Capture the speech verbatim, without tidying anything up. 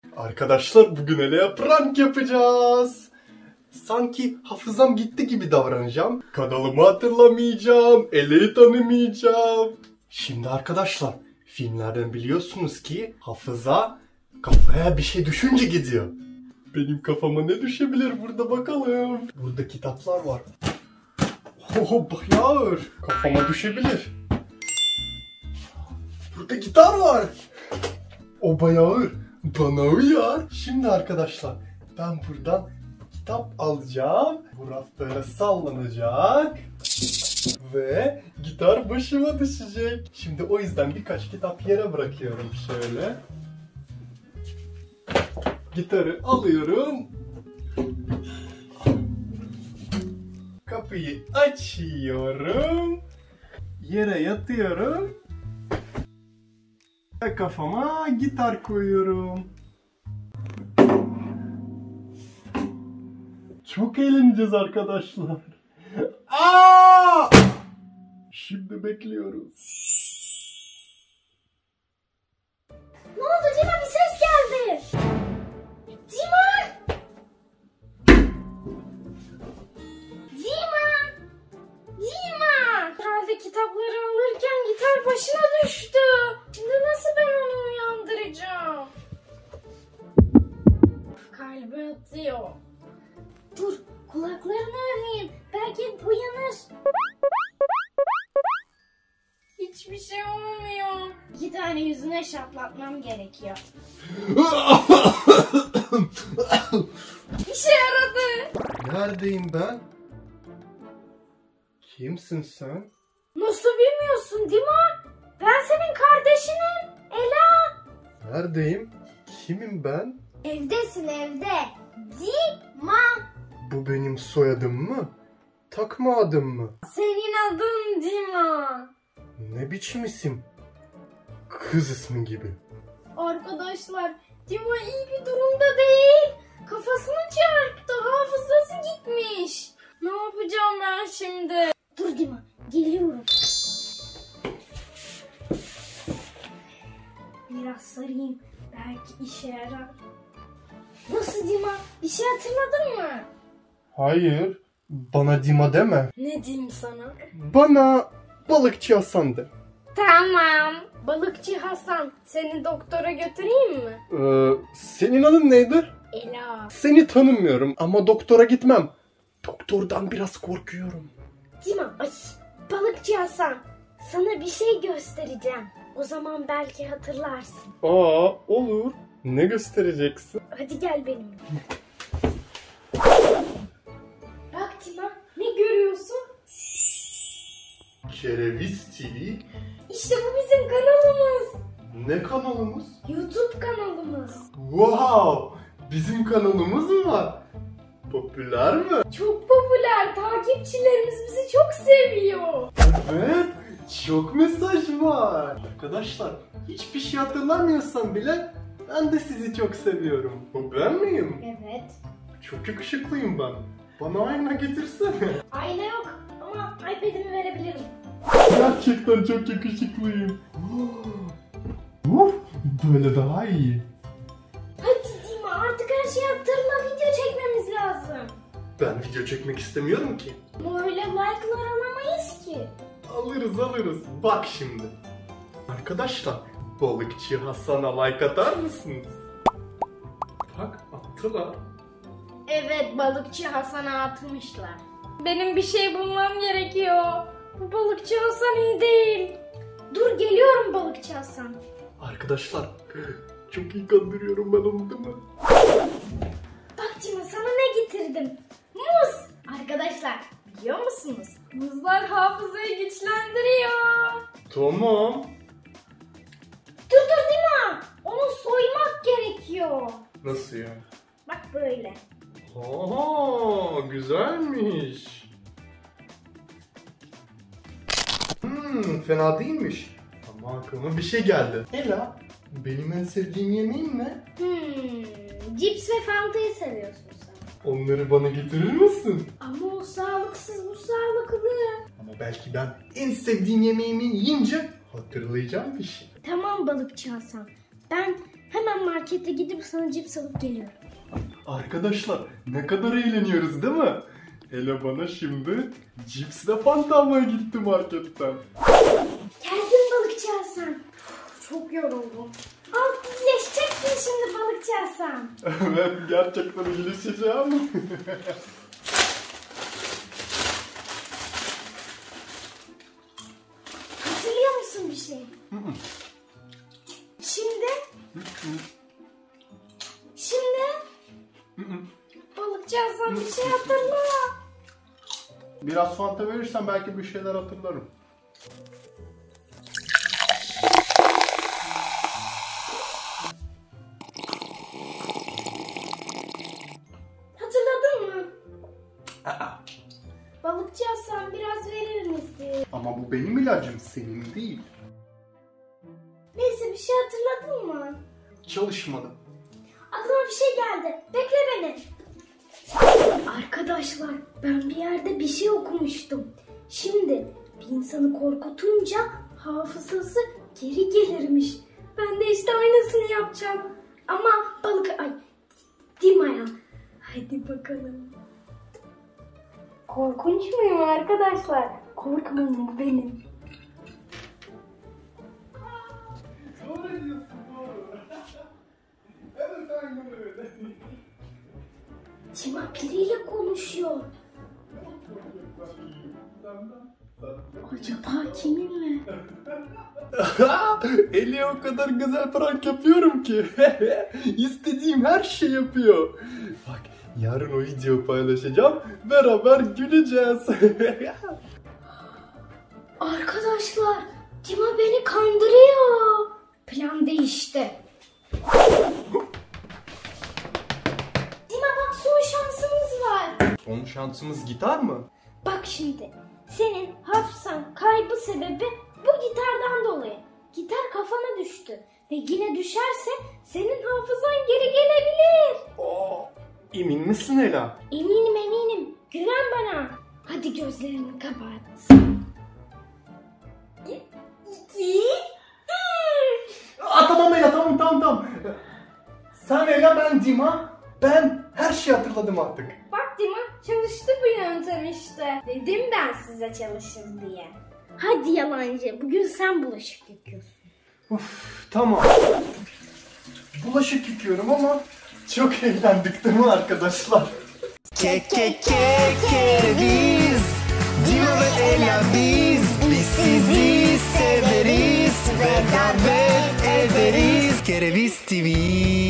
Arkadaşlar bugün Ele'ye prank yapacağız. Sanki hafızam gitti gibi davranacağım. Kanalımı hatırlamayacağım. Ele'yi tanımayacağım. Şimdi arkadaşlar filmlerden biliyorsunuz ki hafıza kafaya bir şey düşünce gidiyor. Benim kafama ne düşebilir burada bakalım. Burada kitaplar var. Oh bayağı ağır. Kafama düşebilir. Burada gitar var. O bayağı ağır. Bana uyar. Şimdi arkadaşlar ben buradan kitap alacağım. Bu raf böyle sallanacak. Ve gitar başıma düşecek. Şimdi o yüzden birkaç kitap yere bırakıyorum şöyle. Gitarı alıyorum. Kapıyı açıyorum. Yere yatıyorum. Ve kafama gitar koyuyorum. Çok eğleneceğiz arkadaşlar. Aa! Şimdi bekliyoruz. Ne oldu Dima? Bir ses geldi. Dima! Dima! Dima! Herhalde kitapları alırken gitar başına düştü. Şimdi nasıl ben onu uyandıracağım? Kalbi atıyor. Dur, kulaklarını öreyim. Belki uyanır. Hiçbir şey olmuyor. İki tane yüzüne şaplatmam gerekiyor. İşe yaradı. Neredeyim ben? Kimsin sen? Nasıl bilmiyorsun Dima? Ben senin kardeşinim. Ela. Neredeyim? Kimim ben? Evdesin evde. Dima. Bu benim soyadım mı? Takma adım mı? Senin adın Dima. Ne biçim isim? Kız ismi gibi. Arkadaşlar Dima iyi bir durumda değil. Kafasını çarptı. Hafızası gitmiş. Ne yapacağım ben şimdi? Dur Dima, geliyorum. Biraz sarayım. Belki işe yarar. Nasıl Dima? Bir şey hatırladın mı? Hayır. Bana Dima deme. Ne diyeyim sana? Bana balıkçı Hasan de. Tamam. Balıkçı Hasan, seni doktora götüreyim mi? Ee, senin adın neydi? Ela. Seni tanımıyorum ama doktora gitmem. Doktordan biraz korkuyorum. Dima, ay, Balıkçı Hasan, sana bir şey göstereceğim. O zaman belki hatırlarsın. Aa, olur. Ne göstereceksin? Hadi gel benimle. Bak Dima, ne görüyorsun? Kereviz T V. İşte bu bizim kanalımız. Ne kanalımız? YouTube kanalımız. Wow! Bizim kanalımız mı var? Popüler mi? Çok popüler. Takipçilerimiz bizi çok seviyor. Evet. Çok mesaj var. Arkadaşlar hiçbir şey hatırlamıyorsam bile ben de sizi çok seviyorum. Bu ben miyim? Evet. Çok yakışıklıyım ben. Bana ayna getirsene. Ayna yok ama iPad'imi verebilirim. Gerçekten çok yakışıklıyım. Uf, böyle daha iyi. Hadi Dima, artık her şeyi hatırla. Video çekmemiz lazım. Ben video çekmek istemiyorum ki. Ama öyle like'lar alamayız ki. Alırız alırız. Bak şimdi. Arkadaşlar balıkçı Hasan'a like atar mısınız? Bak attılar. Evet, balıkçı Hasan'a atmışlar. Benim bir şey bulmam gerekiyor. Bu balıkçı Hasan iyi değil. Dur, geliyorum balıkçı Hasan. Arkadaşlar çok iyi kandırıyorum ben onu değil mi? Bak Dima, sana ne getirdim? Muz. Arkadaşlar biliyor musunuz? Muzlar hafızayı güçlendiriyor. Tamam. Dur dur Dima. Onu soymak gerekiyor. Nasıl yani? Bak böyle. Aa, güzelmiş. Hmm, fena değilmiş. Ama aklıma bir şey geldi. Ela, benim en sevdiğim yemeğim ne? Hmm, cips ve fantayı seviyorsun sen. Onları bana getirir misin? Ama o sağlıksız, bu sağlıklı. Ama belki ben en sevdiğim yemeğimi yiyince hatırlayacağım bir şey. Tamam balıkçı Hasan. Ben Hemen markete gidip sana cips alıp geliyorum. Arkadaşlar ne kadar eğleniyoruz değil mi? Hele bana şimdi cipsle fanta almaya gitti marketten. Geldin balıkçı Hasan. Çok yoruldum. Al iyileşeceksin şimdi balıkçı Hasan. Evet gerçekten iyileşeceğim. Hatırlıyor musun bir şey? Şimdi? Şimdi? Balıkçı Hasan bir şey hatırla. Biraz fanta verirsen belki bir şeyler hatırlarım. Hatırladın mı? Balıkçı Hasan biraz verir misin? Ama bu benim ilacım, senin değil. Neyse bir şey hatırladın mı? Çalışmadı. Aklıma bir şey geldi. Bekle beni. Arkadaşlar ben bir yerde bir şey okumuştum. Şimdi bir insanı korkutunca hafızası geri gelirmiş. Ben de işte aynısını yapacağım. Ama balık... Ay Dima'ya. Hadi bakalım. Korkunç muyum arkadaşlar? Korkmayın bu benim. Doğru diyorsun, doğru. Evet aynen öyle. Dima biriyle konuşuyor. Acaba kiminle? Eli o kadar güzel prank yapıyorum ki. İstediğim her şey yapıyor. Bak yarın o videoyu paylaşacağım. Beraber güleceğiz. Arkadaşlar Dima beni kandırıyor. Plan değişti. Dima bak son şansımız var. Son şansımız gitar mı? Bak şimdi senin hafızan kaybı sebebi bu gitardan dolayı. Gitar kafana düştü ve yine düşerse senin hafızan geri gelebilir. Aa, emin misin Ela? Eminim eminim. Güven bana. Hadi gözlerini kapat. İki. Aa, tamam Ela, tamam tamam tamam. Sen Ela, ben Dima. Ben her şeyi hatırladım artık. Bak Dima çalıştı bu yöntem işte. Dedim ben size çalışın diye. Hadi yalancı bugün sen bulaşık yıkıyorsun. Uf, tamam. Bulaşık yıkıyorum ama çok eğlendik değil mi arkadaşlar? Ke ke ke kereviz, Dima ve Ela biz, biz sizi severiz, beraber ederiz. Kereviz T V.